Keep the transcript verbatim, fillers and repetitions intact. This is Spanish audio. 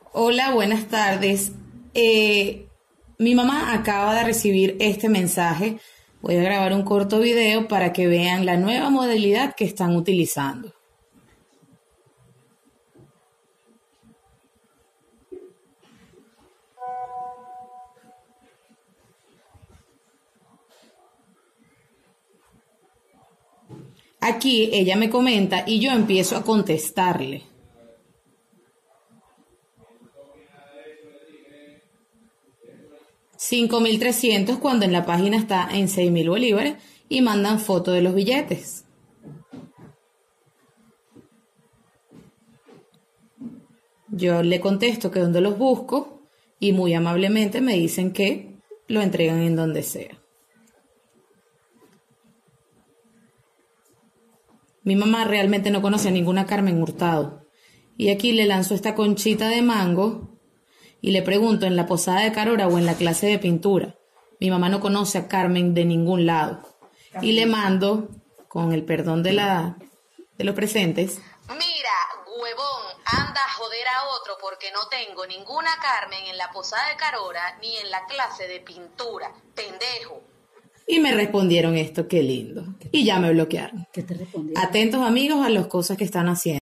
Hola, buenas tardes. Eh, Mi mamá acaba de recibir este mensaje. Voy a grabar un corto video para que vean la nueva modalidad que están utilizando. Aquí ella me comenta y yo empiezo a contestarle. cinco mil trescientos cuando en la página está en seis mil bolívares y mandan foto de los billetes. Yo le contesto que donde los busco y muy amablemente me dicen que lo entregan en donde sea. Mi mamá realmente no conoce a ninguna Carmen Hurtado. Y aquí le lanzo esta conchita de mango y le pregunto en la posada de Carora o en la clase de pintura. Mi mamá no conoce a Carmen de ningún lado. Y le mando, con el perdón de, la, de los presentes: Mira, huevón, anda a joder a otro porque no tengo ninguna Carmen en la posada de Carora ni en la clase de pintura, pendejo. Y me respondieron esto, qué lindo. Y ya me bloquearon. ¿Qué te respondieron? Atentos amigos a las cosas que están haciendo.